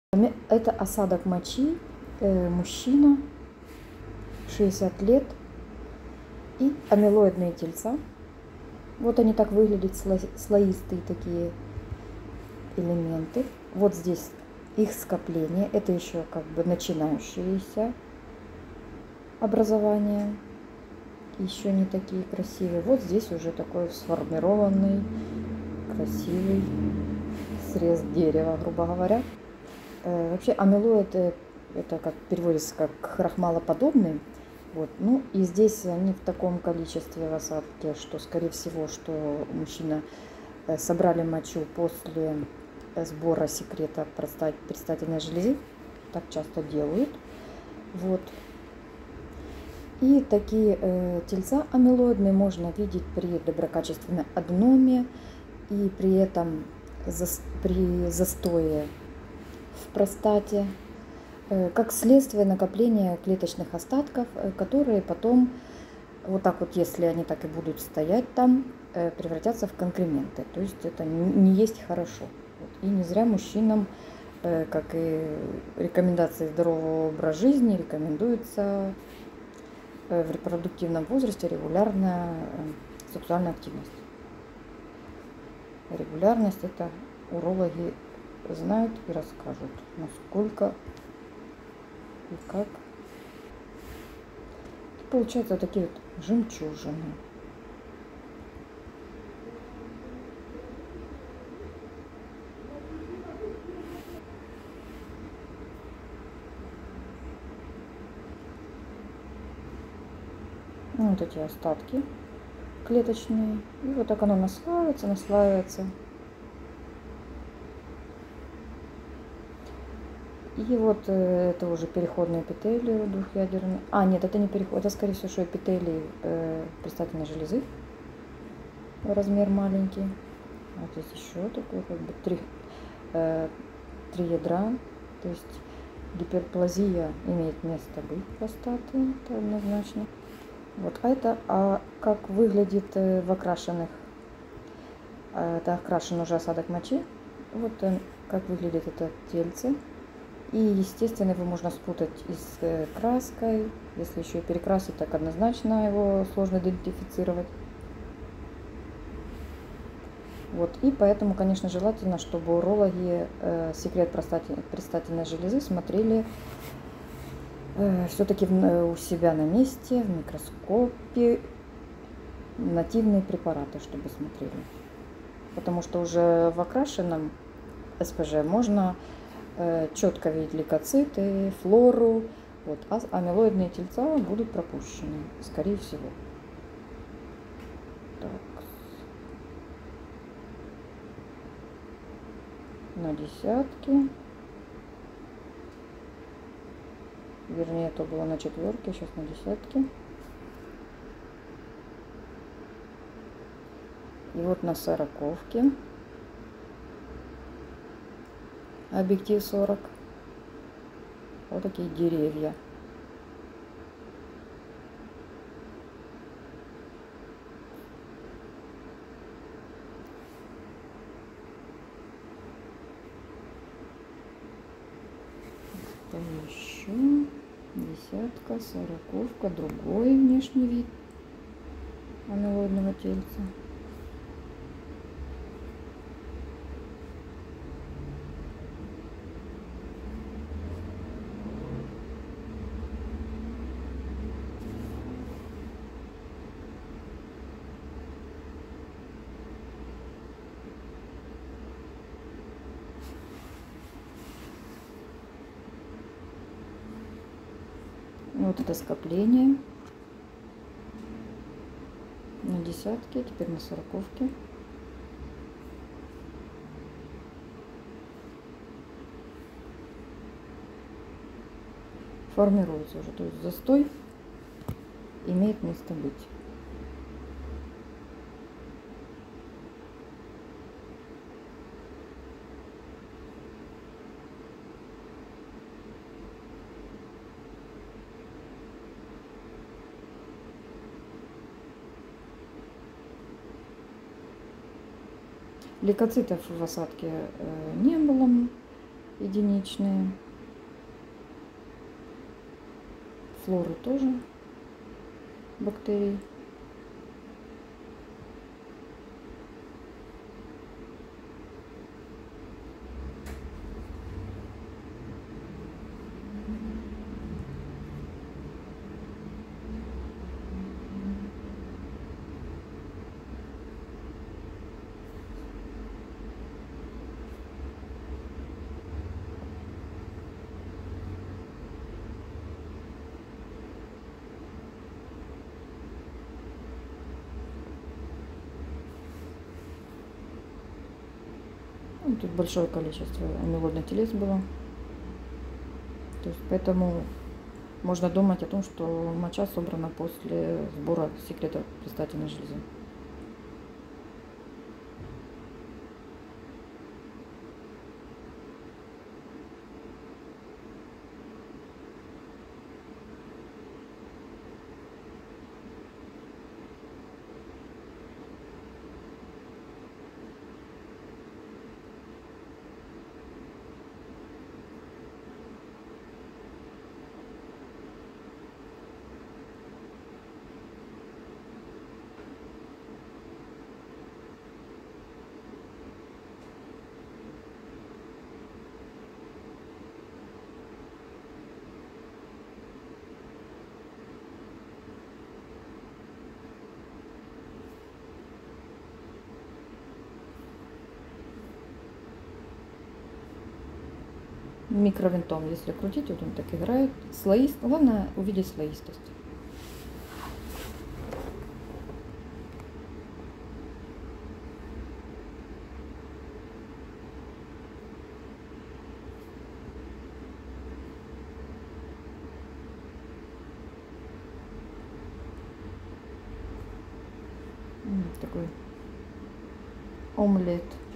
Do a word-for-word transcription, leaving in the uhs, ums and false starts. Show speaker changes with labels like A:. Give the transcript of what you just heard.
A: Это осадок мочи, э, мужчина, шестьдесят лет и амилоидные тельца. Вот они так выглядят, слоистые такие элементы. Вот здесь их скопление, это еще как бы начинающиеся образования, еще не такие красивые. Вот здесь уже такой сформированный, красивый срез дерева, грубо говоря. Э, вообще амилоид это как переводится как крахмалоподобный. Вот. Ну и здесь они в таком количестве в осадке, что скорее всего, что мужчина собрали мочу после сбора секрета предстательной железы. Так часто делают. Вот. И такие э, тельца амилоидные можно видеть при доброкачественной аденоме и при этом за, при застое в простате, э, как следствие накопления клеточных остатков, э, которые потом, вот так вот, если они так и будут стоять там, э, превратятся в конкременты. То есть это не, не есть хорошо. Вот. И не зря мужчинам, э, как и рекомендации здорового образа жизни, рекомендуется в репродуктивном возрасте регулярная сексуальная активность. Регулярность это урологи знают и расскажут, насколько и как. И получаются такие вот жемчужины. Вот эти остатки клеточные. И вот так оно наслаивается, наслаивается. И вот э, это уже переходные эпителии двухъядерные. А, нет, это не переход, это скорее всего, что эпителии э, предстательной железы. Размер маленький. Вот здесь еще такой, как бы три, э, три ядра. То есть гиперплазия имеет место быть простаты, это однозначно. Вот, а это а как выглядит э, в окрашенных, э, это окрашен уже осадок мочи. Вот э, как выглядит это тельце. И, естественно, его можно спутать и с э, краской. Если еще и перекрасить, так однозначно его сложно идентифицировать. Вот, и поэтому, конечно, желательно, чтобы урологи э, секрет предстательной железы смотрели все-таки у себя на месте, в микроскопе, нативные препараты, чтобы смотрели. Потому что уже в окрашенном СПЖ можно э, четко видеть лейкоциты, флору, вот, а амилоидные тельца будут пропущены, скорее всего. Так. На десятки. Вернее, это было на четверке, сейчас на десятке. И вот на сороковке. Объектив сорок. Вот такие деревья. Это еще десятка, сороковка, другой внешний вид амилоидного тельца. Вот это скопление на десятке, теперь на сороковке. Формируется уже, то есть застой имеет место быть. Лейкоцитов в осадке не было. единичные. Флоры тоже бактерий. Ну, тут большое количество амилоидных телец было. То есть поэтому можно думать о том, что моча собрана после сбора секретов предстательной железы. Микровинтом, если крутить, вот он так играет. Слоист, главное увидеть слоистость. Такой омлет.